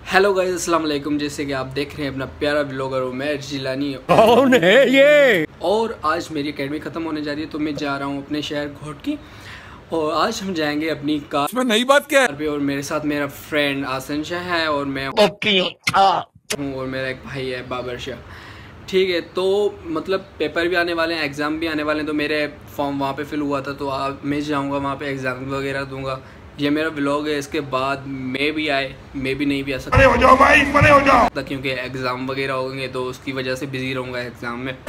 Hello guys, अस्सलाम वालेकुम। जैसे कि आप देख रहे हैं अपना प्यारा ब्लॉगर उमैर जिलानी। कौन है ये? और आज मेरी एकेडमी ख़त्म होने जा रही है तो मैं जा रहा हूँ अपने शहर घोटकी और आज हम जाएंगे अपनी कार में नई बात क्या है? पे। और मेरे साथ मेरा फ्रेंड आसन शाह है और मैं हूँ और मेरा एक भाई है बाबर शाह। ठीक है, तो मतलब पेपर भी आने वाले हैं, एग्ज़ाम भी आने वाले हैं, तो मेरे फॉर्म वहाँ पे फिल हुआ था तो मैं जाऊँगा वहाँ पे एग्ज़ाम वगैरह दूंगा। ये मेरा व्लॉग है। इसके बाद मैं भी नहीं भी आ सकता। हो जाओ भाई, बड़े हो जाओ। क्योंकि एग्ज़ाम वगैरह होंगे तो उसकी वजह से बिज़ी रहूँगा एग्ज़ाम में।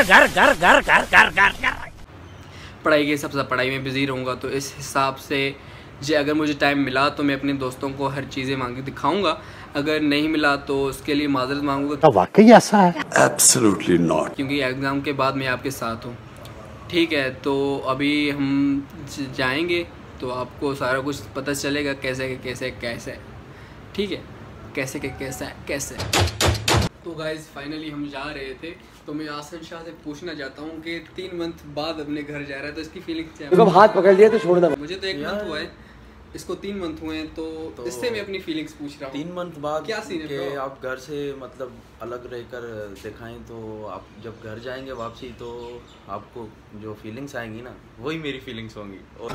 पढ़ाई के हिसाब से पढ़ाई में बिज़ी रहूँगा, तो इस हिसाब से अगर मुझे टाइम मिला तो मैं अपने दोस्तों को हर चीज़ें मांग के दिखाऊँगा। अगर नहीं मिला तो उसके लिए माजरत मांगूंगा। वाकई ऐसा है? एब्सोल्युटली नॉट, क्योंकि एग्ज़ाम के बाद मैं आपके साथ हूँ। ठीक है, तो अभी हम जाएंगे तो आपको सारा कुछ पता चलेगा कैसे कैसे। ठीक है, कैसे। तो गाइज फाइनली हम जा रहे थे, तो मैं आसन शाह से पूछना चाहता हूँ कि 3 मंथ बाद अपने घर जा रहा है तो इसकी फीलिंग क्या है? हाथ पकड़ लिया तो छोड़ना। मुझे तो 1 मंथ हुआ है, इसको 3 मंथ हुए हैं, तो इससे मैं अपनी फीलिंग्स पूछ रहा हूँ। 3 मंथ बाद क्या सीन है आप घर से मतलब अलग रहकर दिखाएं, तो आप जब घर जाएंगे वापसी तो आपको जो फीलिंग्स आएंगी ना, वही मेरी फीलिंग्स होंगी और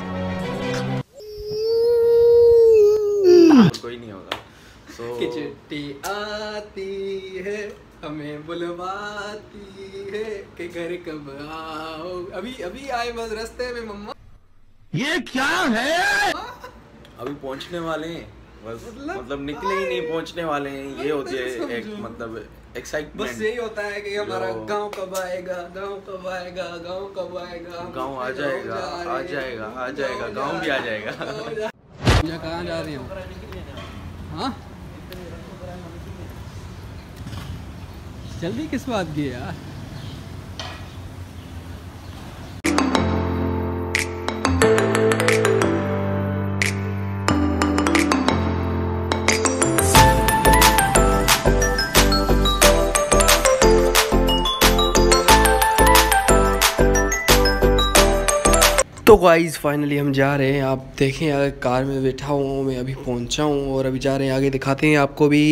कोई नहीं होगा। कि चिट्ठी आती है हमें बुलवाती है कि घर कब आओ। अभी आए बस रास्ते में मम्मा। ये क्या है? अभी पहुंचने वाले हैं बस, मतलब निकले ही नहीं, पहुंचने वाले हैं। ये होती है एक मतलब एक्साइटमेंट। बस यही होता है कि हमारा गांव कब आएगा, गांव कब आएगा। गांव आ जाएगा, गांव भी आ जाएगा। कहाँ जा रही हूँ? हाँ, जल्दी किस बात की यार? तो गाइस फाइनली हम जा रहे हैं। आप देखें यार, कार में बैठा हूँ मैं, अभी पहुँचा हूँ और अभी जा रहे हैं आगे, दिखाते हैं आपको भी।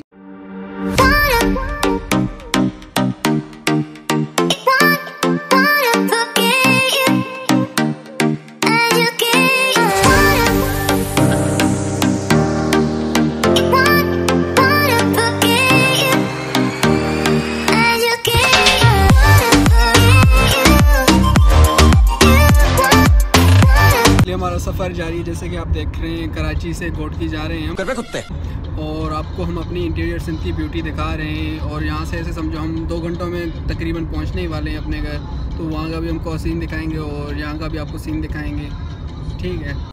हमारा सफ़र जारी है, जैसे कि आप देख रहे हैं कराची से घोटकी जा रहे हैं हम कुत्ते, और आपको हम अपनी इंटीरियर सिंध की ब्यूटी दिखा रहे हैं। और यहाँ से ऐसे समझो हम 2 घंटों में तकरीबन पहुँचने ही वाले हैं अपने घर, तो वहाँ का भी हमको सीन दिखाएंगे और यहाँ का भी आपको सीन दिखाएंगे। ठीक है,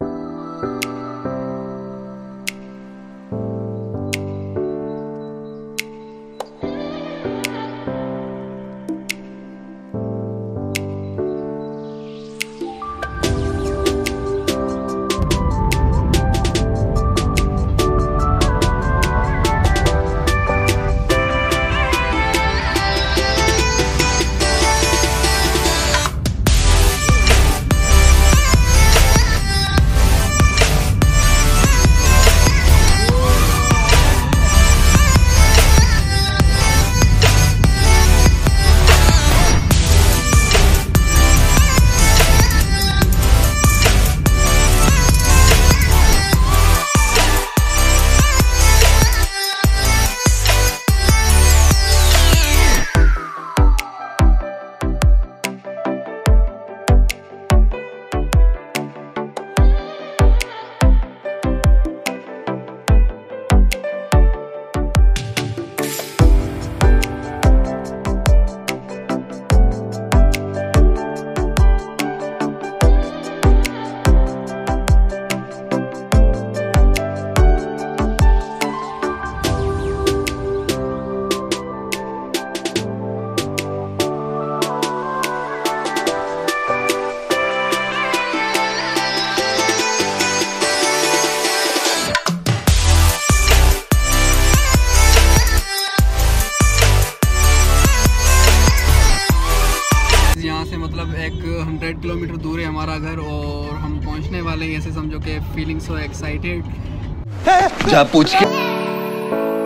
मतलब 100 किलोमीटर दूर है हमारा घर और हम पहुंचने वाले हैं। ऐसे समझो कि फीलिंग सो एक्साइटेड। जा पूछ के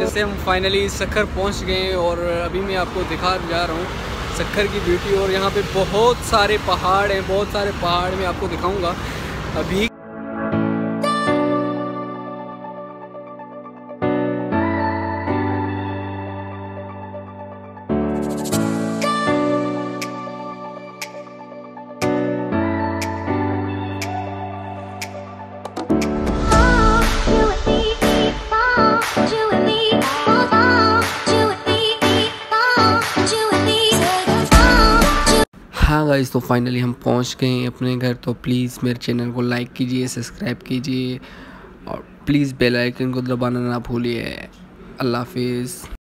वैसे हम फाइनली सक्खर पहुंच गए और अभी मैं आपको दिखा जा रहा हूँ सक्खर की ब्यूटी। और यहाँ पे बहुत सारे पहाड़ हैं, बहुत सारे पहाड़ मैं आपको दिखाऊंगा अभी। हाँ गाइस, तो फाइनली हम पहुंच गए हैं अपने घर। तो प्लीज़ मेरे चैनल को लाइक कीजिए, सब्सक्राइब कीजिए और प्लीज़ बेल आइकन को दबाना ना भूलिए। अल्लाह हाफिज़।